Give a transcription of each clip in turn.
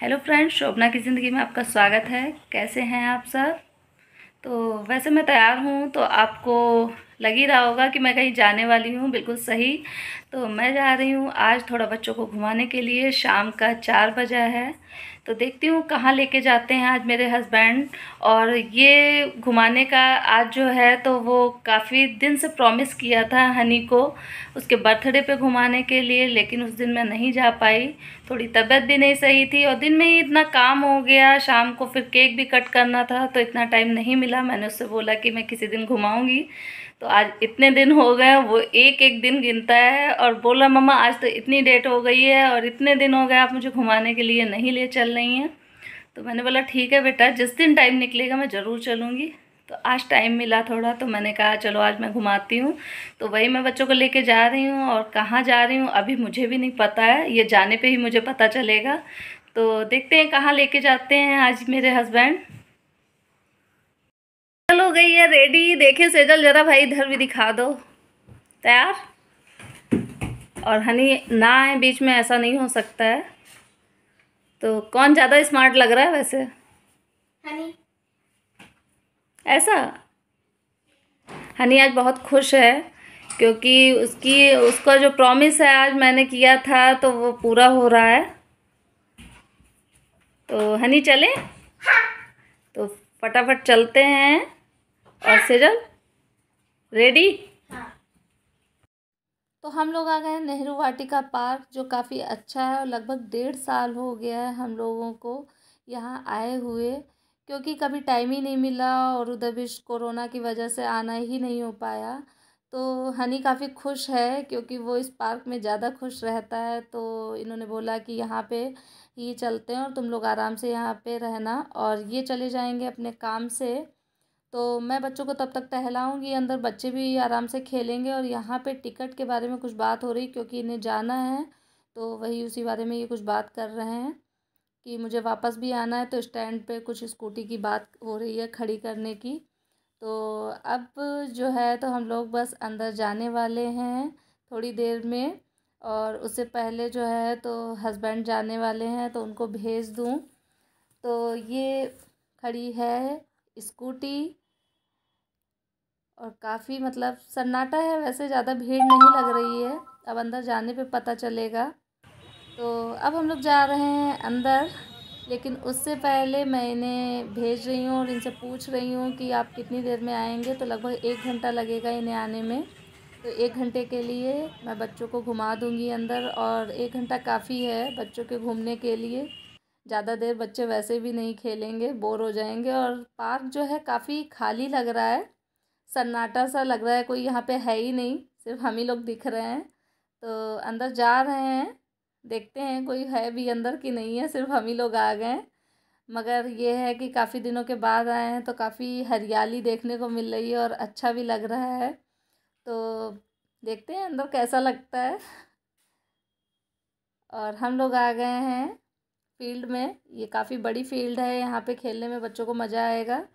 Hello friends, शोभना की ज़िंदगी में आपका स्वागत है। कैसे हैं आप सब? तो वैसे मैं तैयार हूँ, तो आपको लग ही रहा होगा कि मैं कहीं जाने वाली हूँ। बिल्कुल सही। तो मैं जा रही हूँ आज थोड़ा बच्चों को घुमाने के लिए। शाम का 4 बजा है, तो देखती हूँ कहाँ लेके जाते हैं आज मेरे हस्बैंड। और ये घुमाने का आज जो है, तो वो काफ़ी दिन से प्रॉमिस किया था हनी को उसके बर्थडे पे घुमाने के लिए, लेकिन उस दिन मैं नहीं जा पाई। थोड़ी तबीयत भी नहीं सही थी और दिन में ही इतना काम हो गया। शाम को फिर केक भी कट करना था, तो इतना टाइम नहीं मिला। मैंने उससे बोला कि मैं किसी दिन घुमाऊंगी। तो आज इतने दिन हो गए, वो एक एक दिन गिनता है और बोला मम्मा आज तो इतनी डेट हो गई है और इतने दिन हो गए आप मुझे घुमाने के लिए नहीं ले चल रही हैं। तो मैंने बोला ठीक है बेटा, जिस दिन टाइम निकलेगा मैं ज़रूर चलूँगी। तो आज टाइम मिला थोड़ा, तो मैंने कहा चलो आज मैं घुमाती हूँ। तो वही मैं बच्चों को लेके जा रही हूँ, और कहाँ जा रही हूँ अभी मुझे भी नहीं पता है, ये जाने पे ही मुझे पता चलेगा। तो देखते हैं कहाँ लेके जाते हैं आज मेरे हस्बैंड। चलो गई है रेडी। देखे सेजल, जरा भाई इधर भी दिखा दो। तैयार? और हनी ना आए बीच में, ऐसा नहीं हो सकता है। तो कौन ज़्यादा स्मार्ट लग रहा है वैसे? हनी। ऐसा? हनी आज बहुत खुश है क्योंकि उसका जो प्रॉमिस है आज मैंने किया था, तो वो पूरा हो रहा है। तो हनी चले? तो फटाफट चलते हैं। और सेजल रेडी? तो हम लोग आ गए हैं नेहरू वाटिका पार्क, जो काफ़ी अच्छा है। और लगभग 1.5 साल हो गया है हम लोगों को यहाँ आए हुए, क्योंकि कभी टाइम ही नहीं मिला और उधर भी कोरोना की वजह से आना ही नहीं हो पाया। तो हनी काफ़ी खुश है क्योंकि वो इस पार्क में ज़्यादा खुश रहता है। तो इन्होंने बोला कि यहाँ पे ही चलते हैं और तुम लोग आराम से यहाँ पे रहना, और ये चले जाएंगे अपने काम से। तो मैं बच्चों को तब तक टहलाऊँगी, अंदर बच्चे भी आराम से खेलेंगे। और यहाँ पे टिकट के बारे में कुछ बात हो रही, क्योंकि इन्हें जाना है, तो वही उसी बारे में ये कुछ बात कर रहे हैं कि मुझे वापस भी आना है। तो स्टैंड पे कुछ स्कूटी की बात हो रही है खड़ी करने की। तो अब जो है, तो हम लोग बस अंदर जाने वाले हैं थोड़ी देर में। और उससे पहले जो है, तो हस्बैंड जाने वाले हैं, तो उनको भेज दूँ। तो ये खड़ी है स्कूटी, और काफ़ी मतलब सन्नाटा है, वैसे ज़्यादा भीड़ नहीं लग रही है। अब अंदर जाने पे पता चलेगा। तो अब हम लोग जा रहे हैं अंदर, लेकिन उससे पहले मैं इन्हें भेज रही हूँ और इनसे पूछ रही हूँ कि आप कितनी देर में आएंगे। तो लगभग 1 घंटा लगेगा इन्हें आने में। तो 1 घंटे के लिए मैं बच्चों को घुमा दूँगी अंदर, और 1 घंटा काफ़ी है बच्चों के घूमने के लिए। ज़्यादा देर बच्चे वैसे भी नहीं खेलेंगे, बोर हो जाएंगे। और पार्क जो है काफ़ी खाली लग रहा है, सन्नाटा सा लग रहा है, कोई यहाँ पे है ही नहीं, सिर्फ हम ही लोग दिख रहे हैं। तो अंदर जा रहे हैं, देखते हैं कोई है भी अंदर कि नहीं है, सिर्फ हम ही लोग आ गए हैं। मगर ये है कि काफ़ी दिनों के बाद आए हैं, तो काफ़ी हरियाली देखने को मिल रही है और अच्छा भी लग रहा है। तो देखते हैं अंदर कैसा लगता है। और हम लोग आ गए हैं फील्ड में। ये काफ़ी बड़ी फील्ड है, यहाँ पे खेलने में बच्चों को मज़ा आएगा।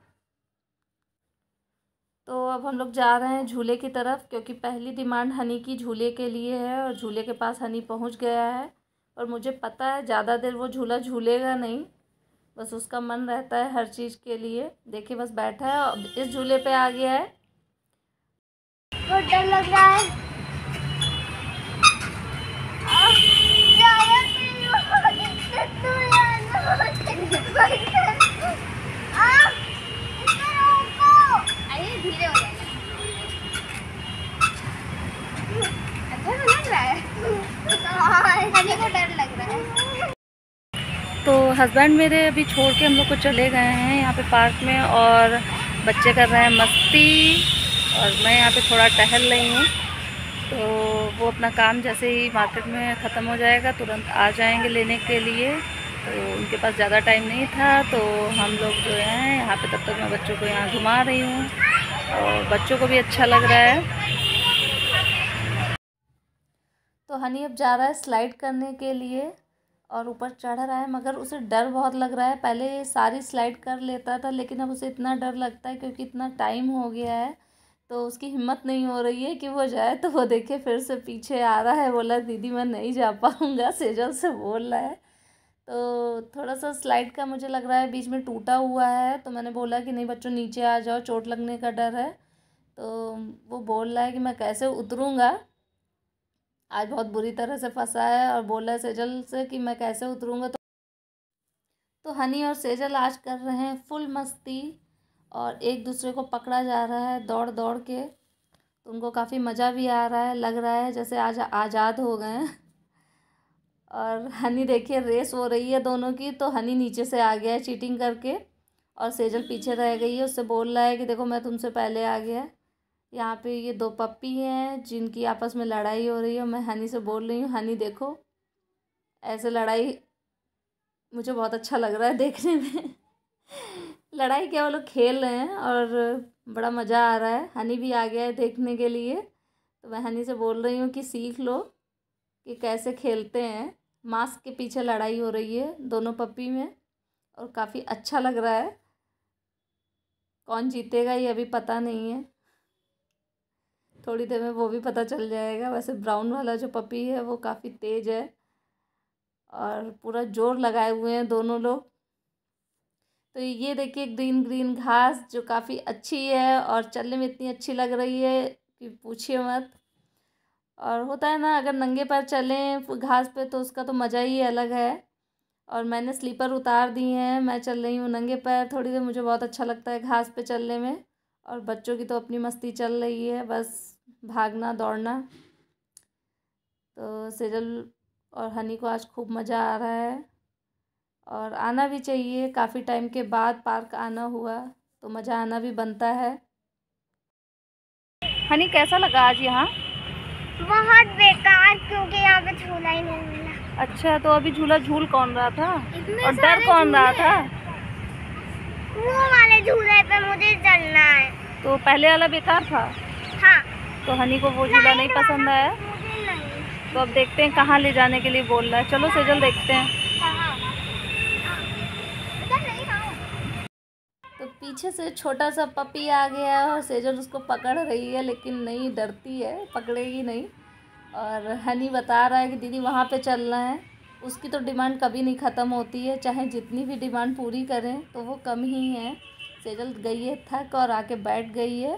तो अब हम लोग जा रहे हैं झूले की तरफ, क्योंकि पहली डिमांड हनी की झूले के लिए है, और झूले के पास हनी पहुंच गया है। और मुझे पता है ज़्यादा देर वो झूला झूलेगा नहीं, बस उसका मन रहता है हर चीज़ के लिए। देखिए बस बैठा है, अब इस झूले पे आ गया है। बहुत डर लग रहा है। अरे धीरे हो जाएगा। अच्छा तो लग रहा है। हनी को डर लग रहा है। तो हस्बैंड मेरे अभी छोड़ के हम लोग को चले गए हैं यहाँ पे पार्क में, और बच्चे कर रहे हैं मस्ती, और मैं यहाँ पे थोड़ा टहल रही हूँ। तो वो अपना काम जैसे ही मार्केट में ख़त्म हो जाएगा तुरंत आ जाएंगे लेने के लिए। तो उनके पास ज़्यादा टाइम नहीं था, तो हम लोग जो हैं यहाँ पे, तब तक मैं बच्चों को यहाँ घुमा रही हूँ, और बच्चों को भी अच्छा लग रहा है। तो हनी अब जा रहा है स्लाइड करने के लिए, और ऊपर चढ़ रहा है, मगर उसे डर बहुत लग रहा है। पहले ये सारी स्लाइड कर लेता था, लेकिन अब उसे इतना डर लगता है क्योंकि इतना टाइम हो गया है। तो उसकी हिम्मत नहीं हो रही है कि वो जाए। तो वो देखिए फिर से पीछे आ रहा है, बोला दीदी मैं नहीं जा पाऊँगा, सेजल से बोल रहा है। तो थोड़ा सा स्लाइड का मुझे लग रहा है बीच में टूटा हुआ है, तो मैंने बोला कि नहीं बच्चों नीचे आ जाओ, चोट लगने का डर है। तो वो बोल रहा है कि मैं कैसे उतरूँगा, आज बहुत बुरी तरह से फंसा है और बोल रहा है सेजल से कि मैं कैसे उतरूँगा। तो हनी और सेजल आज कर रहे हैं फुल मस्ती और एक दूसरे को पकड़ा जा रहा है दौड़ दौड़ के। तो उनको काफ़ी मज़ा भी आ रहा है, लग रहा है जैसे आज आज़ाद हो गए हैं। और हनी देखिए रेस हो रही है दोनों की, तो हनी नीचे से आ गया है चीटिंग करके और सेजल पीछे रह गई है। उससे बोल रहा है कि देखो मैं तुमसे पहले आ गया। यहाँ पे ये 2 पप्पी हैं जिनकी आपस में लड़ाई हो रही है। मैं हनी से बोल रही हूँ हनी देखो, ऐसे लड़ाई मुझे बहुत अच्छा लग रहा है देखने में। लड़ाई क्या, वो लोग खेल रहे हैं और बड़ा मज़ा आ रहा है। हनी भी आ गया है देखने के लिए। तो मैं हनी से बोल रही हूँ कि सीख लो कि कैसे खेलते हैं। मास्क के पीछे लड़ाई हो रही है दोनों पप्पी में और काफ़ी अच्छा लग रहा है। कौन जीतेगा ये अभी पता नहीं है, थोड़ी देर में वो भी पता चल जाएगा। वैसे ब्राउन वाला जो पपी है वो काफ़ी तेज़ है और पूरा जोर लगाए हुए हैं दोनों लोग। तो ये देखिए ग्रीन ग्रीन घास जो काफ़ी अच्छी है और चलने में इतनी अच्छी लग रही है कि पूछिए मत। और होता है ना अगर नंगे पैर चलें घास पे तो उसका तो मज़ा ही अलग है। और मैंने स्लीपर उतार दी हैं, मैं चल रही हूँ नंगे पैर थोड़ी देर। मुझे बहुत अच्छा लगता है घास पे चलने में। और बच्चों की तो अपनी मस्ती चल रही है, बस भागना दौड़ना। तो सेजल और हनी को आज खूब मज़ा आ रहा है और आना भी चाहिए। काफ़ी टाइम के बाद पार्क आना हुआ तो मज़ा आना भी बनता है। हनी कैसा लगा आज यहाँ? बहुत बेकार, क्योंकि यहाँ पे झूला ही नहीं मिला। अच्छा, तो अभी झूला झूल कौन रहा था और डर सारे कौन रहा झूले था? वो वाले झूले पे मुझे चलना है। तो पहले वाला बेकार था। हाँ, तो हनी को वो झूला नहीं पसंद आया। मुझे नहीं। तो अब देखते हैं कहाँ ले जाने के लिए बोल रहा है। चलो सेजल देखते हैं। कहाँ? उधर नहीं, कहाँ? तो पीछे से छोटा सा पपी आ गया है और सेजल उसको पकड़ रही है, लेकिन नहीं, डरती है, पकड़ेगी नहीं। और हनी बता रहा है कि दीदी वहाँ पे चलना है। उसकी तो डिमांड कभी नहीं ख़त्म होती है, चाहे जितनी भी डिमांड पूरी करें तो वो कम ही है। सेजल गई है थक और आके बैठ गई है।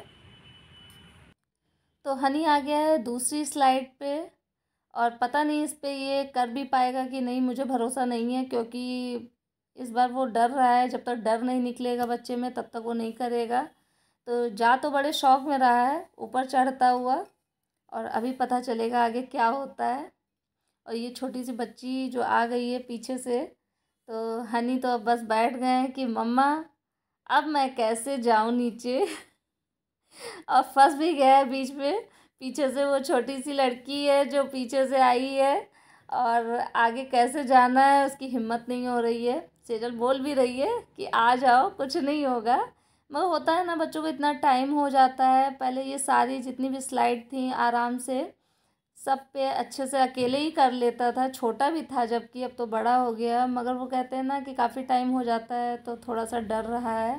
तो हनी आ गया है दूसरी स्लाइड पे और पता नहीं इस पे ये कर भी पाएगा कि नहीं, मुझे भरोसा नहीं है। क्योंकि इस बार वो डर रहा है, जब तक डर नहीं निकलेगा बच्चे में तब तक वो नहीं करेगा। तो जा तो बड़े शौक में रहा है ऊपर चढ़ता हुआ, और अभी पता चलेगा आगे क्या होता है। और ये छोटी सी बच्ची जो आ गई है पीछे से, तो हनी तो अब बस बैठ गए हैं कि मम्मा अब मैं कैसे जाऊं नीचे। और फंस भी गया है बीच में। पीछे से वो छोटी सी लड़की है जो पीछे से आई है और आगे कैसे जाना है उसकी हिम्मत नहीं हो रही है। सेजल बोल भी रही है कि आ जाओ कुछ नहीं होगा, मगर होता है ना बच्चों को इतना टाइम हो जाता है। पहले ये सारी जितनी भी स्लाइड थी आराम से सब पे अच्छे से अकेले ही कर लेता था, छोटा भी था जबकि, अब तो बड़ा हो गया। मगर वो कहते हैं ना कि काफ़ी टाइम हो जाता है तो थोड़ा सा डर रहा है।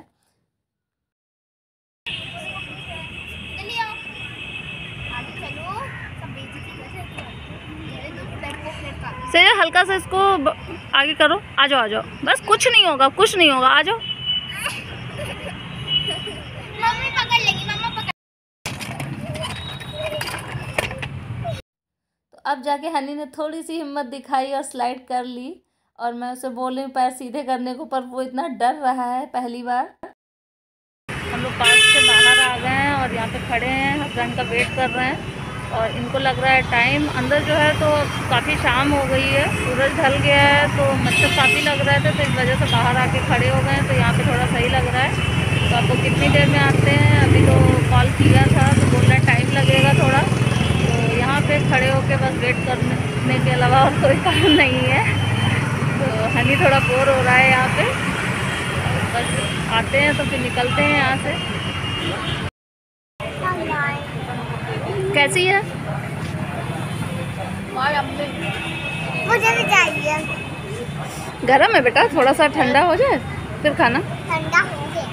सेजल हल्का से इसको आगे करो, आ जाओ आ जाओ, बस कुछ नहीं होगा कुछ नहीं होगा, आ जाओ। मम्मी पकड़ लेगी, मम्मा पकड़। तो अब जाके हनी ने थोड़ी सी हिम्मत दिखाई और स्लाइड कर ली। और मैं उसे बोल रही हूँ पैर सीधे करने को, पर वो इतना डर रहा है पहली बार। हम लोग पार्क से बाहर आ गए हैं और यहाँ पे खड़े हैं, हस्बैंड का वेट कर रहे हैं। और इनको लग रहा है टाइम, अंदर जो है तो काफ़ी शाम हो गई है, सूरज ढल गया है, तो मच्छर काफ़ी लग रहा था, तो इस वजह से बाहर आके खड़े हो गए हैं। तो यहाँ पे थोड़ा सही लग रहा है। तो आपको कितनी देर में आते हैं? अभी तो कॉल किया था तो बोल रहा है टाइम लगेगा थोड़ा। तो यहाँ पे खड़े होके बस वेट करने के अलावा और कोई काम नहीं है। तो हनी थोड़ा बोर हो रहा है यहाँ पे, बस आते हैं तो फिर निकलते हैं यहाँ से। कैसी है? मुझे भी चाहिए। गरम है बेटा, थोड़ा सा ठंडा हो जाए फिर खाना। ठंडा हो गया।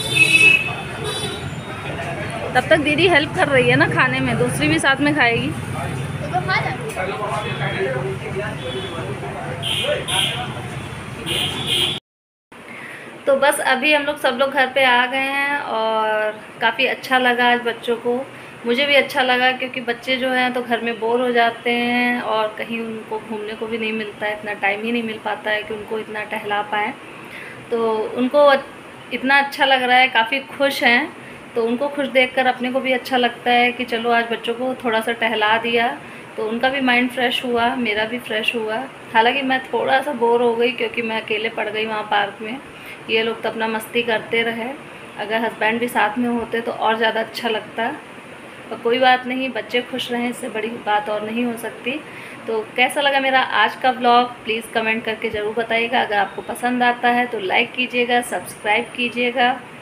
तब तक दीदी हेल्प कर रही है ना खाने में, दूसरी भी साथ में खाएगी। तो खा जा। तो बस अभी हम लोग सब लोग घर पे आ गए हैं और काफ़ी अच्छा लगा आज बच्चों को। मुझे भी अच्छा लगा क्योंकि बच्चे जो हैं तो घर में बोर हो जाते हैं और कहीं उनको घूमने को भी नहीं मिलता है, इतना टाइम ही नहीं मिल पाता है कि उनको इतना टहला पाएँ। तो उनको इतना अच्छा लग रहा है, काफ़ी खुश हैं। तो उनको खुश देखकर अपने को भी अच्छा लगता है कि चलो आज बच्चों को थोड़ा सा टहला दिया, तो उनका भी माइंड फ्रेश हुआ, मेरा भी फ्रेश हुआ। हालांकि मैं थोड़ा सा बोर हो गई क्योंकि मैं अकेले पड़ गई वहाँ पार्क में। ये लोग तो अपना मस्ती करते रहे, अगर हस्बैंड भी साथ में होते तो और ज़्यादा अच्छा लगता। पर कोई बात नहीं, बच्चे खुश रहें, इससे बड़ी बात और नहीं हो सकती। तो कैसा लगा मेरा आज का व्लॉग प्लीज़ कमेंट करके ज़रूर बताइएगा। अगर आपको पसंद आता है तो लाइक कीजिएगा, सब्सक्राइब कीजिएगा।